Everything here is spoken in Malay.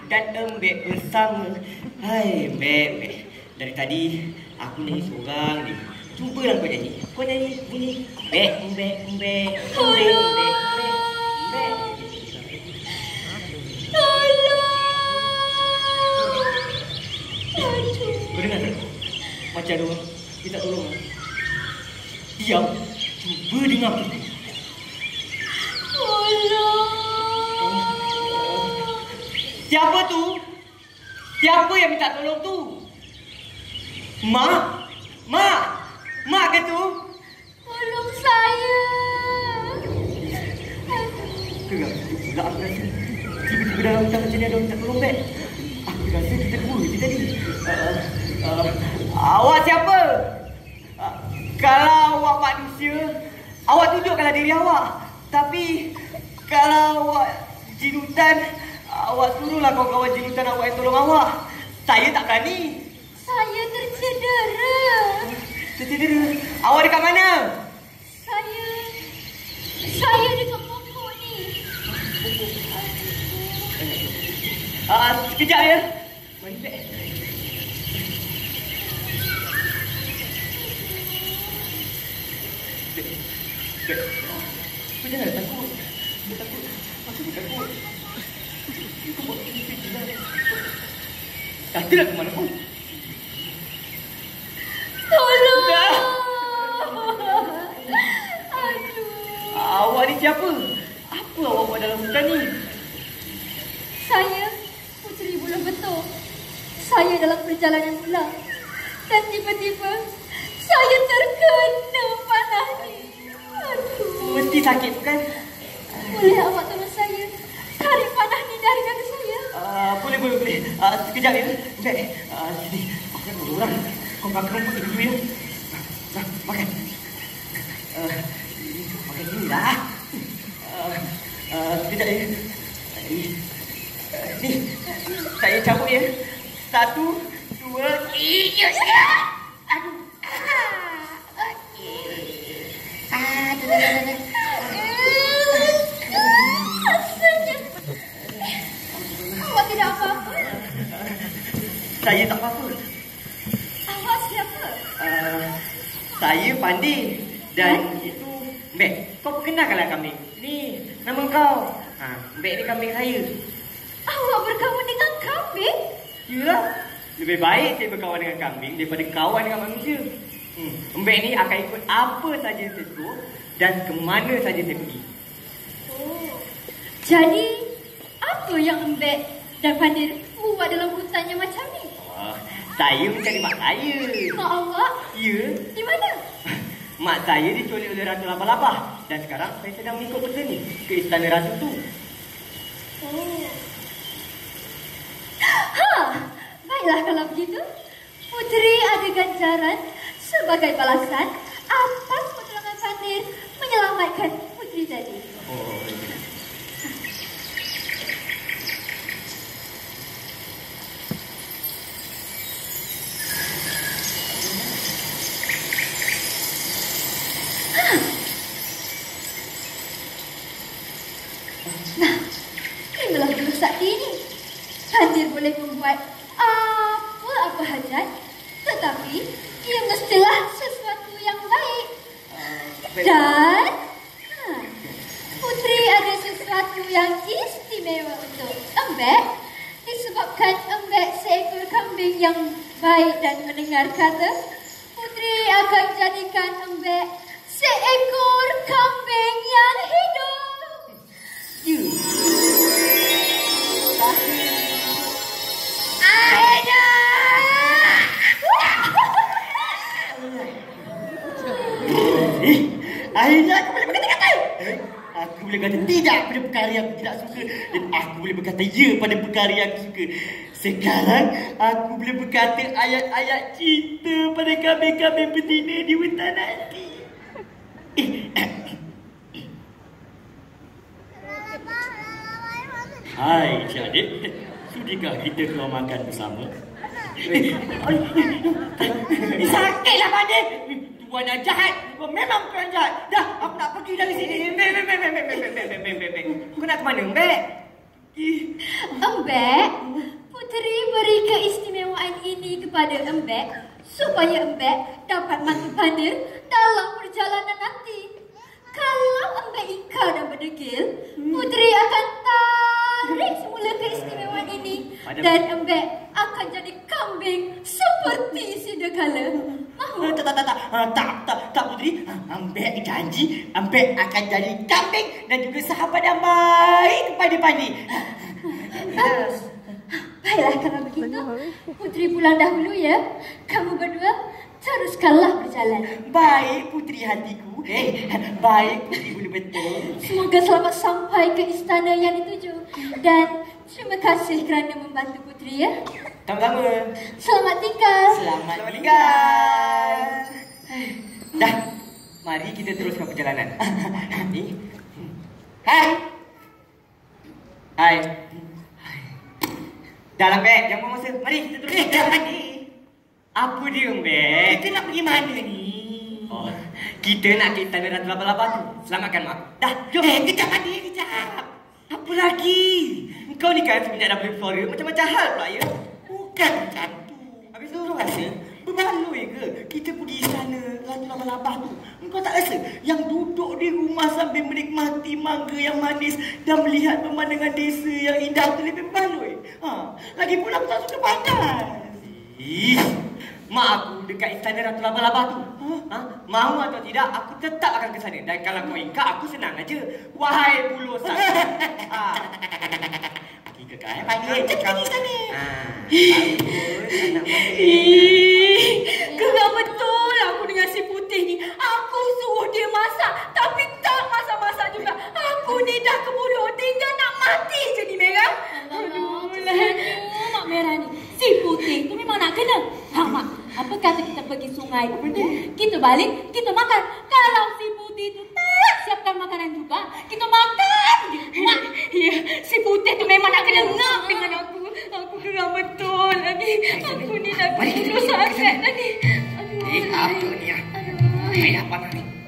dan Embek bersama. Hai Embek, dari tadi aku nyanyi seorang ni. Cubalah kau nyanyi. Kau nyanyi bunyi Embek, Embek, Embek, Embek, Embek, Embek. Kau dengar tak? Macam tu, kita tolong. Diam, cuba dengar tu. Siapa tu? Siapa yang minta tolong tu? Mak? Mak? Mak ke tu? Tolong saya. Gerak pula aku rasa. Tiba-tiba dalam hutan macam ni ada orang minta tolong, Bek. Aku rasa kita dua je tadi. Awak siapa? Kalau awak manusia, awak tunjukkanlah diri awak. Tapi kalau awak jin hutan, awak suruhlah kawan-kawan jin hutan awak yang tolong awak. Saya tak berani. Saya tercedera. Tercedera? Awak dekat mana? Saya dekat pokok ni. Sekejap ya. Mari, Bek. Bek. Kau jangan takut. Dia takut. Aku dia takut. Kau buat ini je lah. Katalah ke mana pun. Tolong. Awak ni siapa? Apa awak buat dalam hutan ni? Saya Puteri Bulan Betul. Saya dalam perjalanan pulang. Dan tiba-tiba saya terkena panah ni. Mesti sakit bukan? Boleh awak tolong saya tarik panah ni dari kaki saya? Boleh. Sekejap ya. Bek, sini. Aku nak ada orang. Kau makan rumput dulu ya. Makan. Makan sini lah. Sekejap ya. Ni, saya cabut ya. 1, 2, 3. Aduh. Okey. Rasanya. Awak tidak apa-apa? Saya tak apa-apa. Awak siapa? Saya Pandi. Dan itu Mek. Kau perkenalkanlah kami. Ni nama kau. Mek ni kambing saya. Awak berkawan dengan kambing? Yalah. Lebih baik saya berkawan dengan kambing daripada kawan dengan manusia. Embek ni akan ikut apa saja saya suruh dan ke mana saja saya pergi. Oh. Jadi, apa yang Embek dan Pandir buat dalam hutannya macam ni? Saya mencari mak saya. Mak awak? Ya. Di mana? Mak saya diculik oleh Ratu Lapah-Lapah. Dan sekarang saya sedang mengikut peta ni ke istana Ratu tu. Oh. Baiklah kalau begitu. Puteri ada ganjaran sebagai balasan atas pertolongan Pandir menyelamatkan Puteri tadi. Oh. Nah, inilah dulu saat ini. Pandir boleh membuat apa hajat, tetapi ia mestilah sesuatu yang baik. Dan Puteri ada sesuatu yang istimewa untuk Embek. Disebabkan Embek seekor kambing yang baik dan mendengar kata, Puteri akan jadikan Embek seekor kambing yang hidup. Ya. Akhirnya aku boleh berkata-kata. Aku boleh kata tidak pada perkara yang aku tidak suka. Dan aku boleh berkata ya pada perkara yang aku suka. Sekarang aku boleh berkata ayat-ayat cinta pada kambing-kambing betina di hutan nanti. Hai Cik, sudikah kita keluar makan bersama? Sakitlah Pakcik. Tuan dah jahat. Memang tuan jahat. Dah, aku nak pergi dari sini. Embek, kepada Embek supaya Embek dapat mati pada dalam perjalanan nanti. Kalau Embek ingkar dan berdegil, Puteri akan tarik semula keistimewaan ini dan Embek akan jadi kambing seperti sedia kala. Mahu? Tak Puteri. Embek janji Embek akan jadi kambing dan juga sahabat yang baik kepada Pandi. Bagus. Baiklah kalau begitu, Puteri pulang dahulu ya. Kamu berdua teruskanlah berjalan. Baik Puteri hatiku. Baik Puteri bulu betul. Semoga selamat sampai ke istana yang dituju. Dan terima kasih kerana membantu Puteri ya. Sama-sama. Selamat tinggal. Selamat tinggal. Dah, mari kita teruskan perjalanan. Hai. Hai. Dah lah, Mbak. Jangan buang masa. Mari kita teruskan perjalanan ni. Apa dia, Mbak? Kita nak pergi mana ni? Oh, kita nak ke istana Ratu Laba-Laba tu. Selamatkan mak. Dah, jom. Kejap adik, kejap. Apa lagi? Kau ni kan semenjak dah boleh bersuara macam-macam hal pula ya? Bukan macam tu. Habis tu orang rasa berbaloi ke kita pergi istana Ratu Laba-Laba tu? Kau tak rasa yang duduk di rumah sambil menikmati mangga yang manis dan melihat pemandangan desa yang indah tu lebih berbaloi? Lagi pula aku tak suka panas. Mak aku dekat istana Ratu Laba-Laba tu. Mahu atau tidak, aku tetap akan ke sana. Dan kalau kau ingkar, aku senang aja. Wahai bulusan. Pergi ke kau, panggil. Cepat pergi sana. Geram betul aku dengan si Putih ni. Aku suruh dia masak, tapi tak masak-masak juga. Aku ni dah keburu, tinggal nak mati je ni Merah. Mak Merah ni, si Putih tu memang nak kena. Mak, apa kata kita pergi sungai? Kita balik, kita makan. Kalau si Putih tu tak siapkan makanan juga, kita makan je. Mak, ya, si Putih tu memang nak kena ngap dengan aku. Aku geram betul lagi. Aku ni dah keburu sangat tadi. Apa ni? Apa ni?